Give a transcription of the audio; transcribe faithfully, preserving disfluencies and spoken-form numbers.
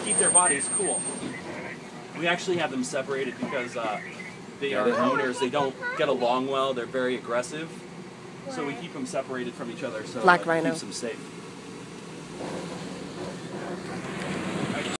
keep their bodies cool. We actually have them separated because uh, they are loners. They don't get along well. They're very aggressive. So we keep them separated from each other so Black it rhino. keeps them safe.